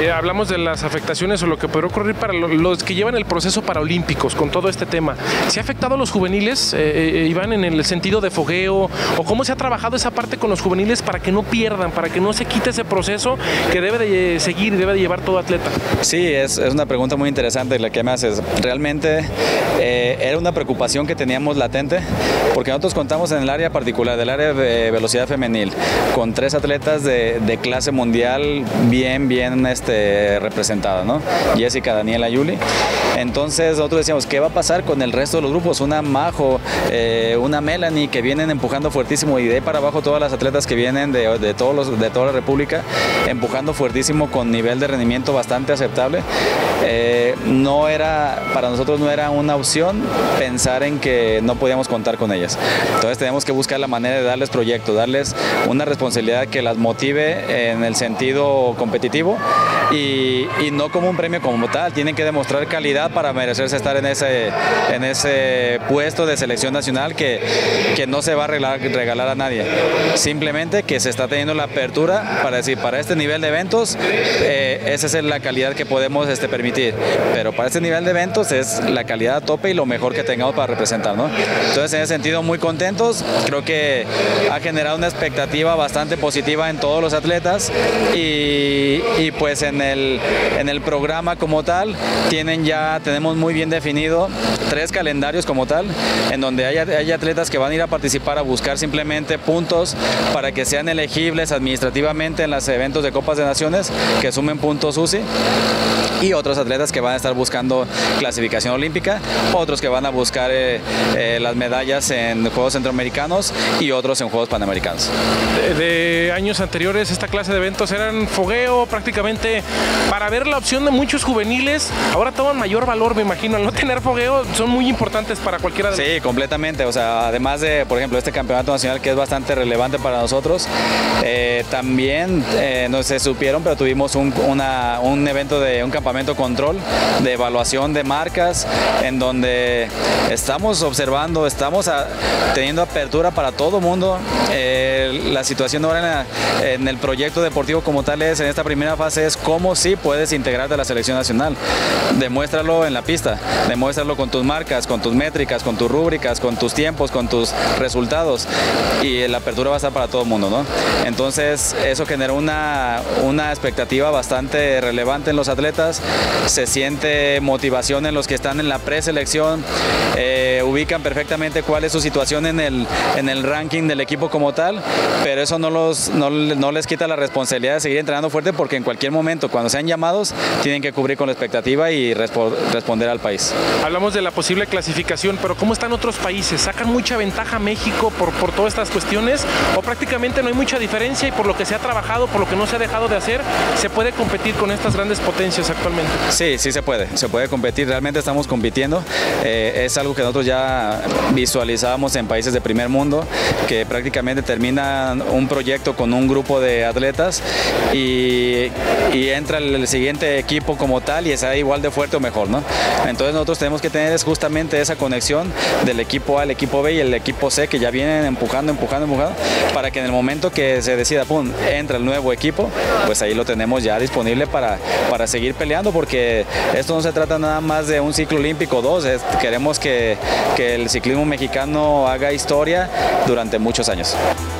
hablamos de las afectaciones o lo que podría ocurrir para los que llevan el proceso paraolímpicos con todo este tema. ¿Se ha afectado a los juveniles, Iván, en el sentido de fogueo? ¿O cómo se ha trabajado esa parte con los juveniles para que no pierdan, para que no se quite ese proceso que debe de seguir y debe de llevar todo atleta? Sí, es una pregunta muy interesante la que me haces. Realmente era una preocupación que teníamos latente, porque nosotros contamos en el área particular, del área de velocidad femenil, con 3 atletas de clase mundial bien representada, ¿no? Jessica, Daniela, Yuli. Entonces nosotros decíamos, ¿qué va a pasar con el resto de los grupos? Una Majo, una Melanie, que vienen empujando fuertísimo, y de ahí para abajo todas las atletas que vienen de toda la República, empujando fuertísimo con nivel de rendimiento bastante aceptable. Para nosotros no era una opción pensar en que no podíamos contar con ellas. Entonces tenemos que buscar la manera de darles proyecto, darles una responsabilidad que las motive en el sentido competitivo y no como un premio como tal. Tienen que demostrar calidad para merecerse estar en ese puesto de selección nacional que no se va a regalar a nadie. Simplemente que se está teniendo la apertura para decir, para este nivel de eventos, esa es la calidad que podemos permitir. Pero para este nivel de eventos es la calidad a tope y lo mejor que tengamos para representar, ¿no? Entonces, en ese sentido, muy contentos. Creo que ha generado una expectativa bastante positiva en todos los atletas y pues en el programa como tal tenemos muy bien definido 3 calendarios como tal, en donde hay atletas que van a ir a participar a buscar simplemente puntos para que sean elegibles administrativamente en los eventos de Copas de Naciones, que sumen puntos UCI, y otros atletas que van a estar buscando clasificación olímpica, otros que van a buscar las medallas en Juegos Centroamericanos y otros en Juegos Panamericanos. De años anteriores esta clase de eventos eran fogueo prácticamente para ver la opción de muchos juveniles. Ahora toman mayor valor, me imagino, al no tener fogueo son muy importantes para cualquiera de los... Sí, completamente. O sea, además de, por ejemplo, este campeonato nacional que es bastante relevante para nosotros, también no se supieron, pero tuvimos un evento de un campamento control de evaluación de marcas, en donde estamos observando, teniendo apertura para todo mundo. La situación ahora en el proyecto deportivo como tal en esta primera fase es cómo sí puedes integrarte a la selección nacional. Demuéstralo en la pista, demuéstralo con tus marcas, con tus métricas, con tus rúbricas, con tus tiempos, con tus resultados, y la apertura va a estar para todo el mundo, ¿no? Entonces eso generó una expectativa bastante relevante en los atletas. Se siente motivación en los que están en la preselección, ubican perfectamente cuál es su situación en el ranking del equipo como tal, pero eso no les quita la responsabilidad de seguir entrenando fuerte, porque en cualquier momento, cuando sean llamados, tienen que cubrir con la expectativa y responder al país. Hablamos de la posible clasificación, pero ¿cómo están otros países? ¿Sacan mucha ventaja México por todas estas cuestiones? ¿O prácticamente no hay mucha diferencia y por lo que se ha trabajado, por lo que no se ha dejado de hacer, se puede competir con estas grandes potencias actualmente? Sí, se puede competir, realmente estamos compitiendo. Es algo que nosotros ya visualizábamos en países de primer mundo, que prácticamente terminan un proyecto con un grupo de atletas y entra el siguiente equipo como tal y está igual de fuerte o mejor, ¿no? Entonces nosotros tenemos que tener justamente esa conexión del equipo A al equipo B y el equipo C, que ya vienen empujando, para que en el momento que se decida, pum, entra el nuevo equipo, pues ahí lo tenemos ya disponible para seguir peleando, porque esto no se trata nada más de un ciclo olímpico o 2, queremos que el ciclismo mexicano haga historia durante muchos años.